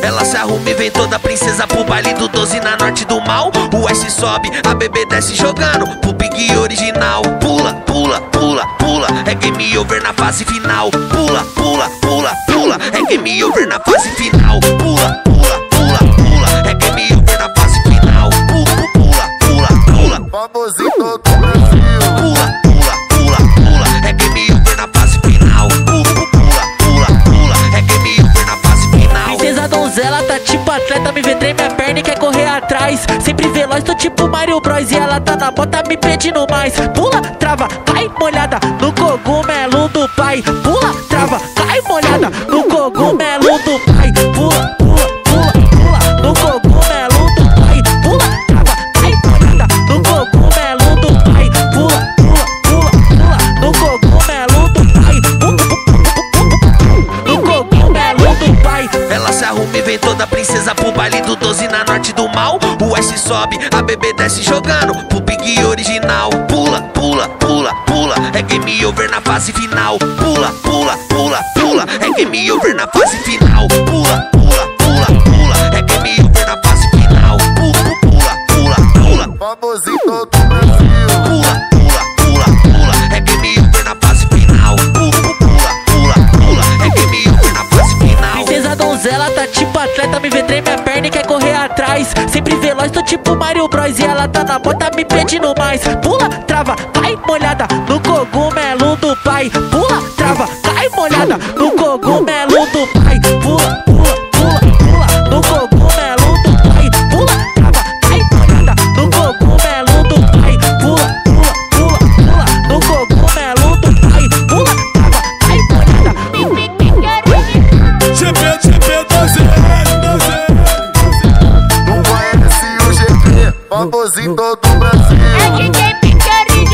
Ela se arruma e vem toda princesa pro baile do 12 na norte do mal. O S sobe, a bebê desce jogando pro Big original. Pula, pula, pula, pula, é game over na fase final. Pula, pula, pula, pula, é game over na fase final. Pula, pula, pula, pula, é game over na fase final. Pula, pula, pula, pula, famosinho todo Brasil. Pula, pula, pula, pula, é game over na fase final. Pula, pula, pula, pula, é game over na fase final. Princesa donzela tá tipo atleta, me vê tremer minha perna e quer correr atrás. Sempre veloz, tô tipo Mario Bros. E ela tá na bota me pedindo mais. Pula, trava, cai molhada no cogumelo do pai. Pula, trava, cai molhada no cogumelo do pai. Pula, pula, pula, pula no cogumelo do pai. Pula, trava, cai molhada no cogumelo do pai. Pula, pula, pula, pula no cogumelo do pai. No cogumelo do pai. Ela se arruma e vem toda princesa pro baile do 12 na norte do mal. O S sobe, a bebê desce jogando pro Big original. Pula, pula, pula, pula, é game over na fase final. Pula, pula, pula, pula, é game over na fase final. Pula, pula, pula, pula, é game over na fase final. Pula, pula, pula, pula, Famosinho todo Brasil. pula, pula, pula, pula, é game over na fase final. Pula, pula, pula, pula, é game over na fase final. Princesa donzela tá tipo atleta, me vê tremer minha perna e quer correr atrás. Sempre veloz, tô tipo Mario Bros. E ela tá na bota me pedindo mais. Pula, trava, cai molhada no cogumelo do pai. Pula, trava, cai molhada no cogumelo do pai. Pula, pula, pula, pula no cogumelo do pai. Pula, trava, cai molhada no cogumelo do pai. Pula, pula, pula, pula no cogumelo do pai. Pula, trava, cai molhada. Não conhece o GP, famosinho todo Brasil. É DJ Piquerinho.